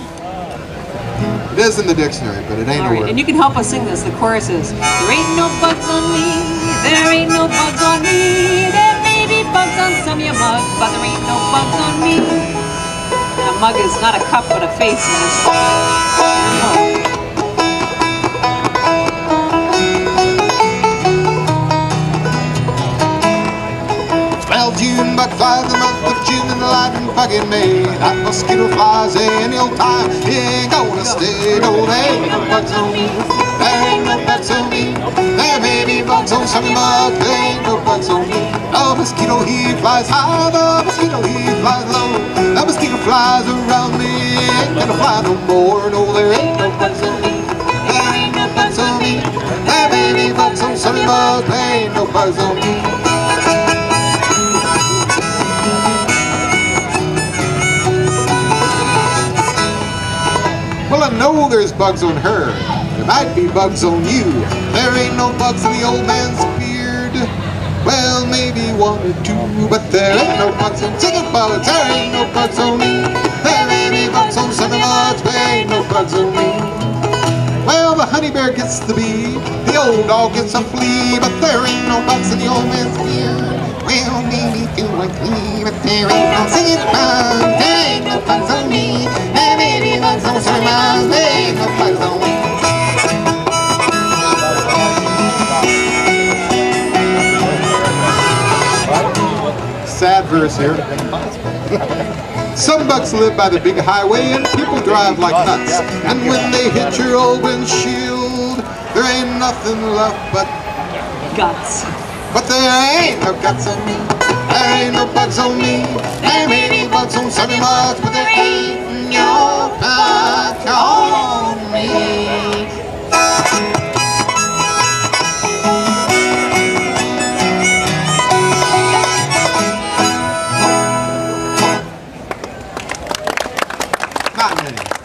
It is in the dictionary, but it ain't All a right, word. and you can help us sing this. The chorus is, there ain't no bugs on me, there ain't no bugs on me. There may be bugs on some of your mug, but there ain't no bugs on me. And a mug is not a cup, but a face in this mug. Well, June bug flies, the month of June, and the lightning bug in May. That mosquito flies any old time, he ain't gonna stay. No, there ain't no bugs on me, there ain't no bugs on me. There may be bugs on some bugs, there ain't no bugs on me. The mosquito, he flies high, the mosquito, he flies low. The mosquito flies around me, ain't gonna fly no more. No, there ain't no bugs on me, there ain't no bugs on me. There may be bugs on some bugs, there ain't no bugs on me. Well, I know there's bugs on her. There might be bugs on you. There ain't no bugs in the old man's beard. Well, maybe one or two, but there ain't no bugs on chicken bugs. There ain't no bugs on me. There may be bugs on some bugs, but there ain't no bugs on me. Well, the honey bear gets the bee, the old dog gets a flea, but there ain't no bugs in the old man's beard. Well, maybe two or three, but there ain't no singing bugs. There ain't no bugs on me. There may be bugs on some bugs, there ain't no bugs on me. Sad verse here. Some bugs live by the big highway and people drive like nuts. And when they hit your old windshield, there ain't nothing left but Guts. but there ain't no guts on me. There ain't no bugs on me. There may be bugs on some bugs, but there ain't no bugs on me. Not many.